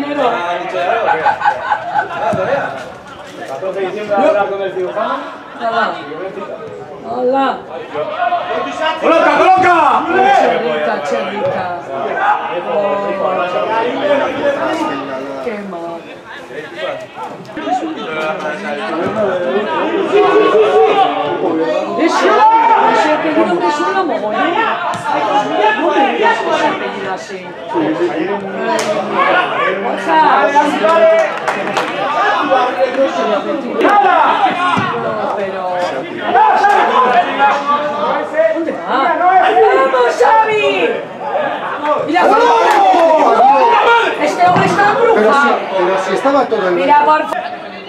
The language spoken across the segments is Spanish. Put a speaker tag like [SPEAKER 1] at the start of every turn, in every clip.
[SPEAKER 1] enero.
[SPEAKER 2] 14 de diciembre a hablar con el cirujano.
[SPEAKER 1] Hola.
[SPEAKER 2] ¡Coloca, coloca!
[SPEAKER 1] Cherrica, cherrica. Qué mal. Ese apellido me suena mogollón. No me digas ese apellido así. Pero... ¿Dónde va? ¡Vamos, Xavi! ¡Mira, este hombre está embrujado!
[SPEAKER 3] Pero si estaba todo el...
[SPEAKER 1] Mira, por favor.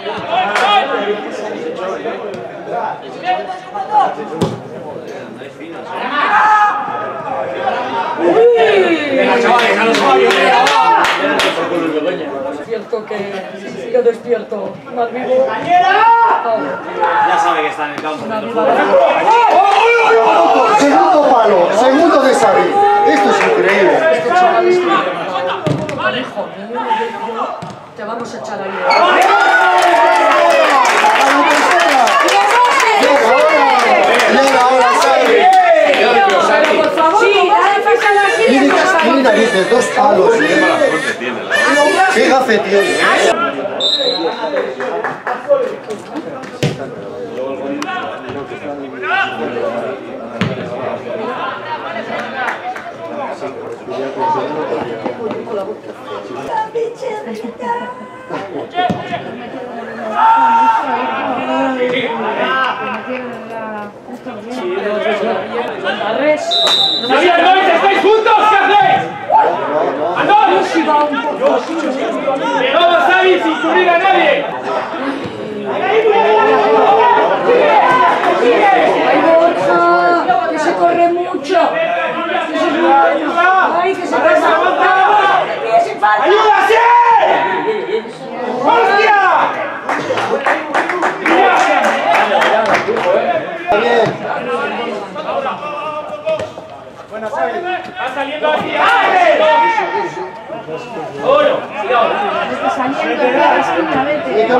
[SPEAKER 1] Cierto que yo despierto más vivo.
[SPEAKER 4] Ya sabe que está en el campo.
[SPEAKER 3] Segundo palo, segundo de Xavi. Esto es increíble.
[SPEAKER 1] Este chaval es hijo mío, te vamos a echar ahí.
[SPEAKER 3] Llega ahora Xavi.
[SPEAKER 1] Pero por favor,
[SPEAKER 3] ¿Qué narices? Dos palos. ¿Qué gafe tiene?
[SPEAKER 2] ¿Estáis juntos? ¿Qué hacéis? ¡Andón! ¡Vamos, Xavi, sin cubrir a nadie!
[SPEAKER 1] ¡Ay, Borja! ¡Que se corre mucho! ¡Ay, que se pasa!
[SPEAKER 2] ¡Ayuda, sí! ¡Hostia! Bueno, Xavi, va saliendo aquí. ¡Bueno! ¡Cuidado!
[SPEAKER 5] Está saliendo de la esquina, vete.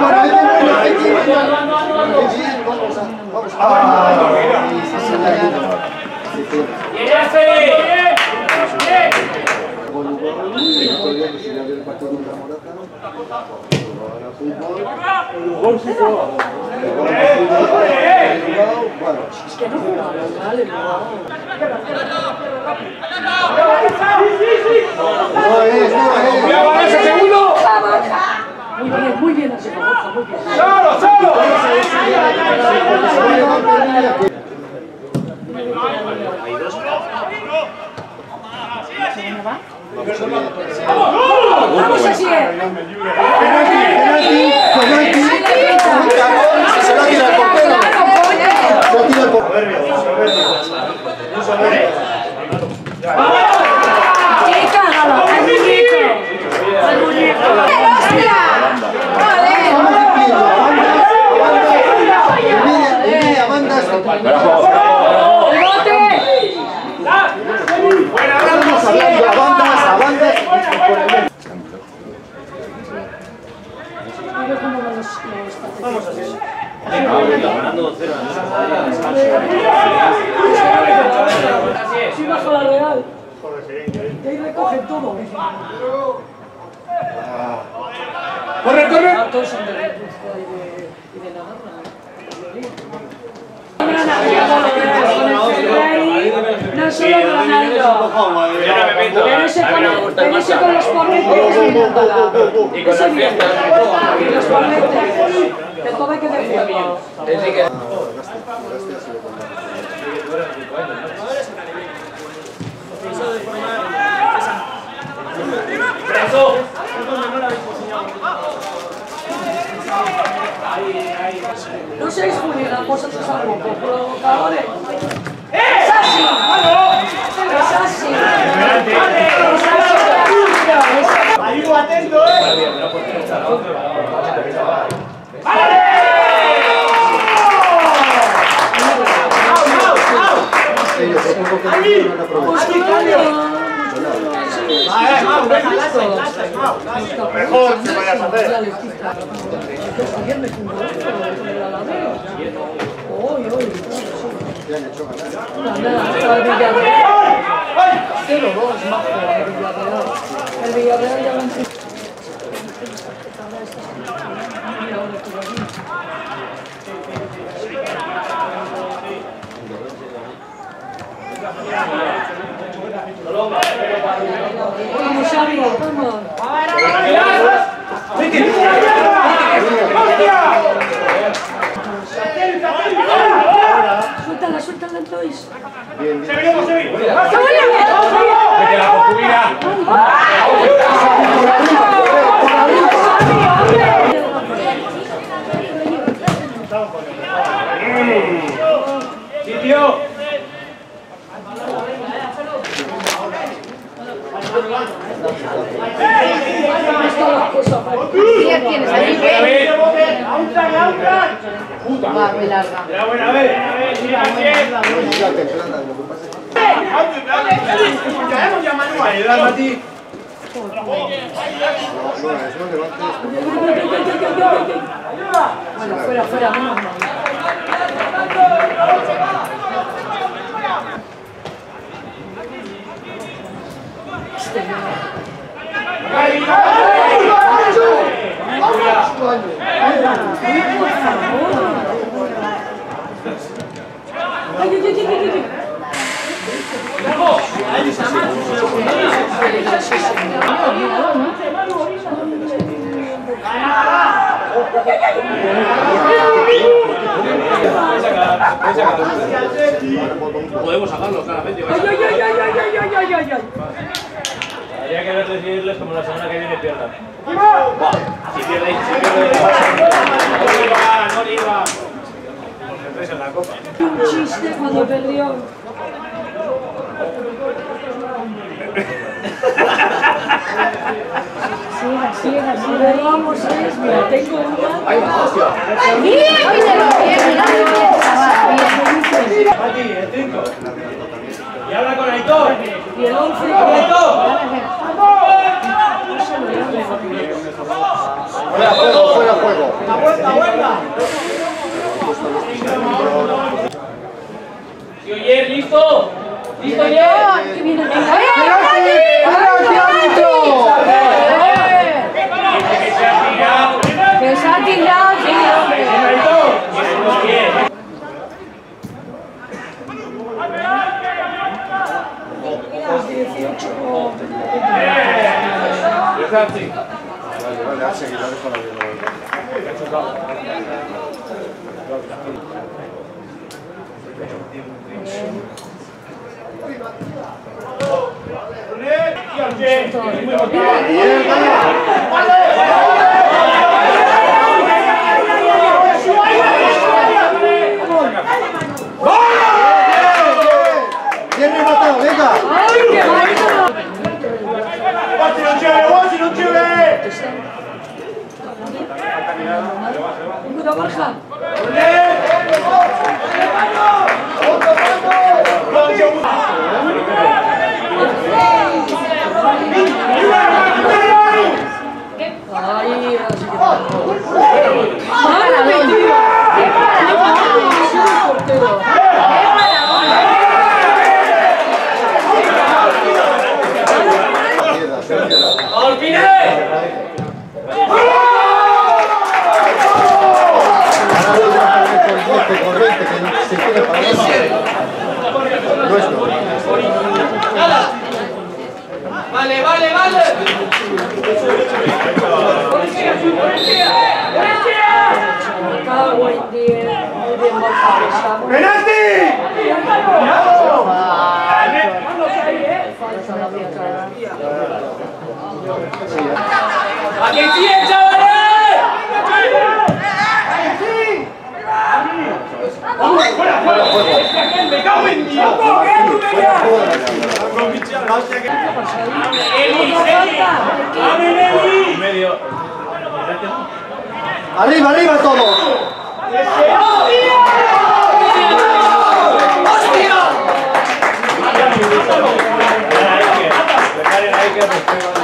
[SPEAKER 1] Es que no jugaba, vale, no. Muy bien, así como Borja, muy bien.
[SPEAKER 2] ¡Solo, solo!
[SPEAKER 1] ¡Vamos así!
[SPEAKER 3] Se lo tira el portero. Se lo tira el portero.
[SPEAKER 1] ¡Chica! ¡Al muñeco! ¡Al muñeco!
[SPEAKER 2] Vamos así.
[SPEAKER 1] Si baja la Real. Y ahí recogen todo.
[SPEAKER 2] ¡Corre, corre!
[SPEAKER 1] Todos son de Guipúzcoa y de Navarra. No solo Ronaldo. Pero ese con los porretes es mi nada. Eso bien. Y los porretes. Que todo hay que decirlo. No seáis judíos, vosotros sois algo provocadores. ¡Es así! ¡Es así!
[SPEAKER 2] ¡Ayudo atento, ¡vale!
[SPEAKER 3] Mejor que vayas a hacer.
[SPEAKER 1] Ayer me fundó esto, el Alavés. Hoy.
[SPEAKER 3] Te han hecho ganar.
[SPEAKER 1] Nada, el Villarreal. 0-2, majo, el Villarreal. El Villarreal ya lo han... Vamos, Xavi, vamos. Suéltala, Lois.
[SPEAKER 3] Bien.
[SPEAKER 2] Vete la concubina. Sí, tío.
[SPEAKER 5] Tienes ahí,
[SPEAKER 2] Puta.
[SPEAKER 5] va muy larga.
[SPEAKER 2] Era buena vez.
[SPEAKER 3] La templada, lo que pasa es
[SPEAKER 2] Ayudar a ti.
[SPEAKER 3] que no, es no levantes.
[SPEAKER 1] Bueno, fuera, menos mal.
[SPEAKER 4] Podemos sacarlo, claramente.
[SPEAKER 1] ¡Ay!
[SPEAKER 4] Habría que decirles como la semana que viene pierdan. Si pierden, no iba. Concentréis en la copa.
[SPEAKER 1] Un chiste cuando perdió. Siga. Vamos, mira, tengo una.
[SPEAKER 5] Bien, chaval, bien.
[SPEAKER 2] Mati, el 5. Y habla con Aitor.
[SPEAKER 1] Y el 11.
[SPEAKER 2] Aitor.
[SPEAKER 3] Fuera juego.
[SPEAKER 2] La vuelta. Sí, oye, ¿listo? ¿Listo, oye?
[SPEAKER 1] ¡Qué bien el que se ha tirado, sí, hombre. Las 18
[SPEAKER 3] Vale, a seguir, la dejo la vida. Bien rematado, venga.
[SPEAKER 1] ¡Ay, qué bonito!
[SPEAKER 2] ¡Si no chive!
[SPEAKER 1] Puta Borja. Ay, así que... ¡Márame, tío! ¡Portero!
[SPEAKER 3] Corriente, que se quiere para nuestro.
[SPEAKER 2] Vale.
[SPEAKER 1] Cago en 10. Muy bien, Borja.
[SPEAKER 2] ¡Penalti! ¡A que sí, chavales! ¡Fuera! ¡Me cago en Dios! Medio.
[SPEAKER 3] Arriba todos.
[SPEAKER 2] ¡Hostia!